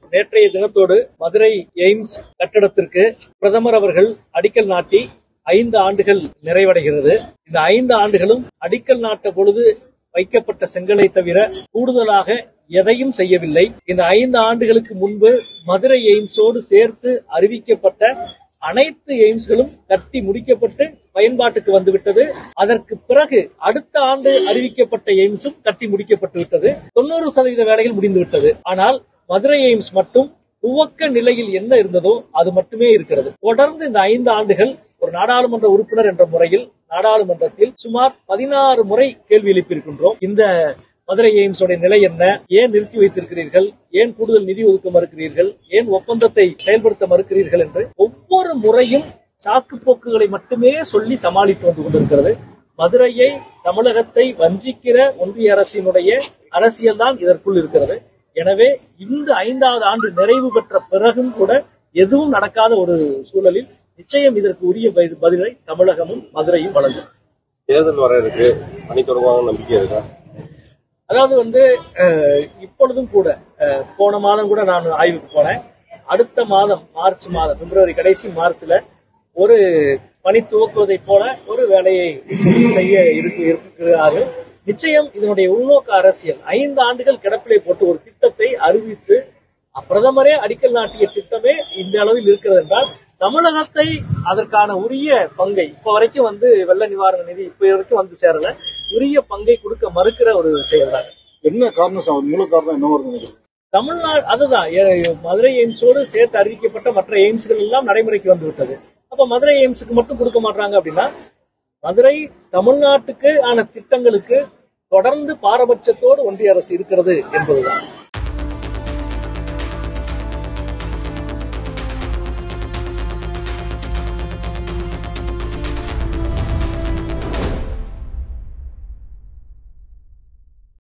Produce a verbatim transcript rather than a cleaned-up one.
நேற்றைய தினத்தோடு மதுரை எய்ம்ஸ் கட்டடத்திற்கு பிரதமர் அவர்கள் அடிக்கல் நாட்டி ஐந்து ஆண்டுகள் நிறைவடைகிறது. இந்த ஐந்து ஆண்டுகளும் அடிக்கல் நாட்ட பொழுது வைக்கப்பட்ட செங்கலை தவிர கூடுதலாக எதையும் செய்யவில்லை. இந்த ஐந்து ஆண்டுகளுக்கு முன்பு மதுரை எய்ம்ஸோடு சேர்த்து அறிவிக்கப்பட்ட அனைத்து எய்ம்ஸ்களும் கட்டி முடிக்கப்பட்டு பயன்பாட்டுக்கு வந்துவிட்டது. அதற்கு பிறகு அடுத்த ஆண்டு அறிவிக்கப்பட்ட எய்ம்ஸும் கட்டி முடிக்கப்பட்டு விட்டது. தொண்ணூறு சதவீத வேலைகள் முடிந்துவிட்டது. ஆனால் மதுரை எய்ம்ஸ் மட்டும் துவக்க நிலையில் என்ன இருந்ததோ அது மட்டுமே இருக்கிறது. தொடர்ந்து இந்த ஐந்து ஆண்டுகள் ஒரு நாடாளுமன்ற உறுப்பினர் என்ற முறையில் நாடாளுமன்றத்தில் சுமார் பதினாறு முறை கேள்வி எழுப்பியிருக்கின்றோம். இந்த மதுரை எய்ம்ஸோட நிலை என்ன, ஏன் நிறுத்தி வைத்திருக்கிறீர்கள், ஏன் கூடுதல் நிதி ஒதுக்க மறுக்கிறீர்கள், ஏன் ஒப்பந்தத்தை செயல்படுத்த மறுக்கிறீர்கள் என்று ஒவ்வொரு முறையும் சாக்கு போக்குகளை மட்டுமே சொல்லி சமாளித்து வந்து கொண்டிருக்கிறது. மதுரையை, தமிழகத்தை வஞ்சிக்கிற ஒன்றிய அரசினுடைய அரசியல் தான் இதற்குள் இருக்கிறது. எனவே இந்த ஐந்தாவது ஆண்டு நிறைவு பெற்ற பிறகும் கூட எதுவும் நடக்காத ஒரு சூழலில் நிச்சயம் இதற்கு உரிய பதிலை தமிழகமும் மதுரையும் வழங்கும். தேர்தல் வர இருக்கு, பணி தொடர்பாக நம்பிக்கை இருக்கா? அதாவது வந்து இப்பொழுதும் கூட போன மாதம் கூட நான் ஆய்வுக்கு போனேன். அடுத்த மாதம் மார்ச் மாதம் பிப்ரவரி கடைசி மார்ச்ல ஒரு பணி துவக்குவதை போல ஒரு வேலையை செய்ய இருக்கிறார்கள். நிச்சயம் இதனுடைய உள்நோக்க அரசியல் ஐந்து ஆண்டுகள் கிடப்பிலை போட்டு ஒரு திட்டத்தை அறிவித்து பிரதமரே அடிக்கல் நாட்டிய திட்டமே இந்த அளவில் இருக்கிறது என்றால் தமிழகத்தை அதற்கான உரிய பங்கை இப்ப வரைக்கும் வந்து வெள்ள நிவாரண நிதி இப்ப வரைக்கும் வந்து சேரல, உரிய பங்கை கொடுக்க மறுக்கிற ஒரு செயல் தான். என்ன காரணம், மூல காரணம் என்ன? தமிழ்நாடு அதுதான் மதுரை எய்ம்ஸோடு சேர்த்து அறிவிக்கப்பட்ட மற்ற எய்ம்ஸ்கள் எல்லாம் நடைமுறைக்கு வந்து விட்டது. அப்ப மதுரை எய்ம்ஸுக்கு மட்டும் கொடுக்க மாட்டாங்க அப்படின்னா மதுரை தமிழ்நாட்டுக்கு ஆன திட்டங்களுக்கு தொடர்ந்து பாரபட்சத்தோடு ஒன்றிய அரசு இருக்கிறது என்பதுதான்.